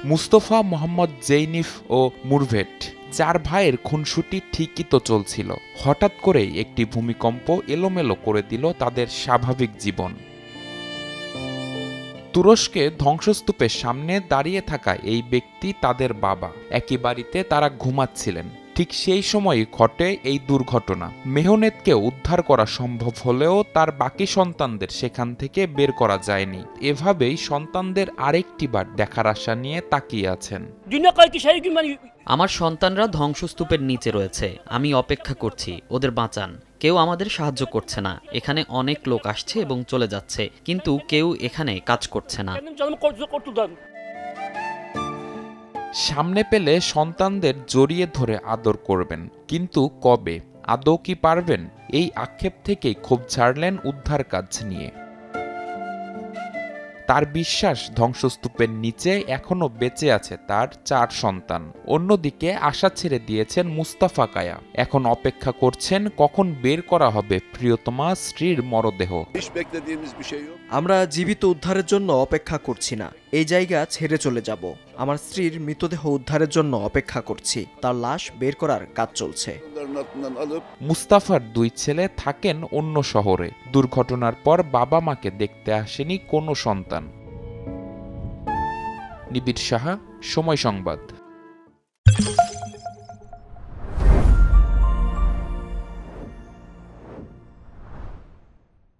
মুস্তফা, মোহাম্মদ জেইনিফ ও মুরভেট 4 ভাইয়ের খুনসুটি ঠিকই তো চলছিল। হঠাৎ করেই একটি ভূমিকম্প এলোমেলো করে দিল তাদের স্বাভাবিক জীবন। তুরস্কে ধ্বংসস্তূপের সামনে দাঁড়িয়ে থাকা এই ব্যক্তি তাদের বাবা। একই বাড়িতে তারা ঘুমাচ্ছিলেন। ঠিক সেই সময়ই ঘটে এই দুর্ঘটনা। মেহনেতকে উদ্ধার করা সম্ভব হলেও তার বাকি সন্তানদের সেখান থেকে বের করা যায়নি। এভাবেই সন্তানদের আরেকটি বার দেখার আশা নিয়ে তাকিয়ে আছেন। আমার সন্তানরা ধ্বংসস্তূপের নিচে রয়েছে। আমি অপেক্ষা করছি, ওদের বাঁচান। কেউ আমাদের সাহায্য করছে না। এখানে অনেক লোক আসছে এবং চলে যাচ্ছে, কিন্তু কেউ এখানে কাজ করছে না। সামনে পেলে সন্তানদের জড়িয়ে ধরে আদর করবেন, কিন্তু কবে, আদৌ কি পারবেন? এই আক্ষেপ থেকেই ক্ষোভ ঝাড়লেন উদ্ধার কাজ নিয়ে। তার বিশ্বাস ধ্বংসস্তূপের নিচে এখনো বেঁচে আছে তার 4 সন্তান। অন্যদিকে আশা ছেড়ে দিয়েছেন মুস্তাফা কায়া। এখন অপেক্ষা করছেন কখন বের করা হবে প্রিয়তমা স্ত্রীর মরদেহ। আমরা জীবিত উদ্ধারের জন্য অপেক্ষা করছি না, এই জায়গা ছেড়ে চলে যাব। আমার স্ত্রীর মৃতদেহ উদ্ধারের জন্য অপেক্ষা করছি, তার লাশ বের করার কাজ চলছে। মুস্তাফার 2 ছেলে থাকেন অন্য শহরে। দুর্ঘটনার পর বাবা মাকে দেখতে আসেনি কোনো সন্তান। নিবিড় সাহা, সময় সংবাদ।